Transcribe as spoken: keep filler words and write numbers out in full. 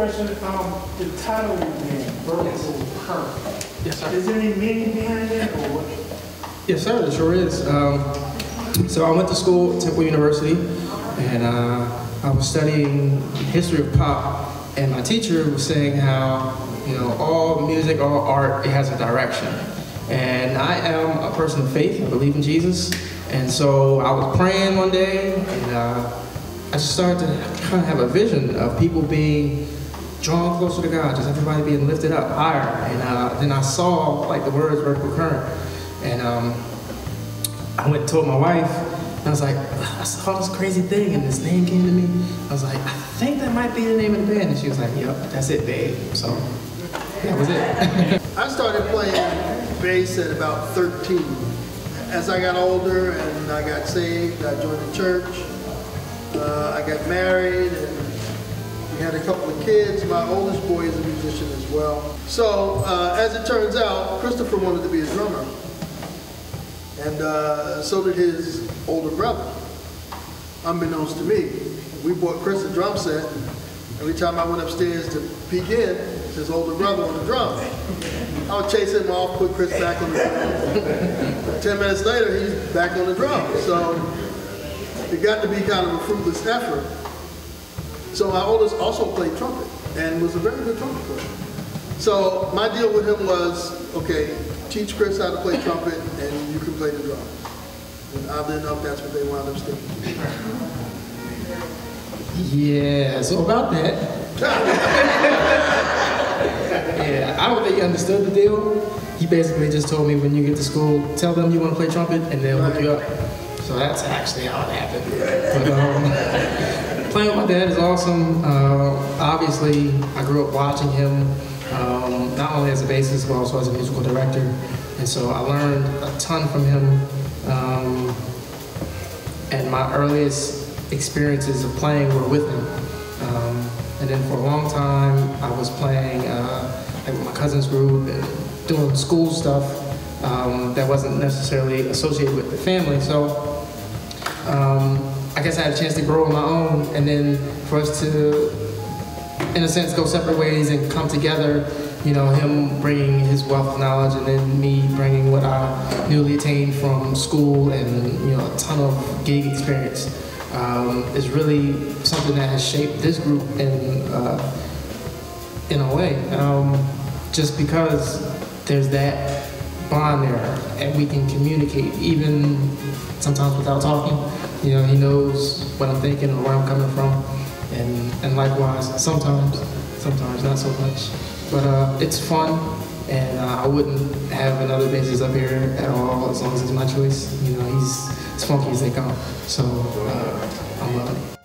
question. Um, the title of your band, Vertical Current. Yes, sir. Is there any meaning behind it, or what? Yes, sir. It sure is. Um, so I went to school at Temple University, and uh, I was studying history of pop. And my teacher was saying how, you know, all music, all art, it has a direction. And I am a person of faith. I believe in Jesus. And so I was praying one day, and uh, I just started to kind of have a vision of people being drawn closer to God, just everybody being lifted up higher. And uh, then I saw like the words vertical current. And um, I went and told my wife, and I was like, I saw this crazy thing, and this name came to me. I was like, I think that might be the name of the band. And she was like, yep, that's it, babe. So that was it. I started playing bass at about thirteen. As I got older and I got saved, I joined the church. Uh, I got married, and we had a couple of kids. My oldest boy is a musician as well. So uh, as it turns out, Christopher wanted to be a drummer. And uh, so did his older brother. Unbeknownst to me, we bought Chris a drum set. Every time I went upstairs to peek in, his older brother on the drums. I would chase him off, put Chris back on the drum. Ten minutes later, he's back on the drum. So it got to be kind of a fruitless effort. So my oldest also played trumpet and was a very good trumpet player. So my deal with him was, okay, teach Chris how to play trumpet and you can play the drum. And oddly enough, that's what they wound up sticking to. Yeah, so about that. Yeah, I don't think he understood the deal. He basically just told me, when you get to school, tell them you want to play trumpet and they'll hook you up. So that's actually how it happened. But, um, playing with my dad is awesome. Uh, obviously, I grew up watching him, um, not only as a bassist, but also as a musical director. And so I learned a ton from him. Um, and my earliest experiences of playing were with him. Um, and then for a long time, I was playing uh, like with my cousin's group and doing school stuff um, that wasn't necessarily associated with the family. So um, I guess I had a chance to grow on my own, and then for us to, in a sense, go separate ways and come together. You know, him bringing his wealth of knowledge, and then me bringing what I newly attained from school and, you know, a ton of gig experience. Um, is really something that has shaped this group in uh, in a way. Um, just because there's that bond there, and we can communicate even sometimes without talking. You know, he knows what I'm thinking or where I'm coming from, and and likewise sometimes, sometimes not so much. But uh, it's fun, and uh, I wouldn't have another bassist up here at all as long as it's my choice. You know, he's as funky as they come. So uh, I'm loving it.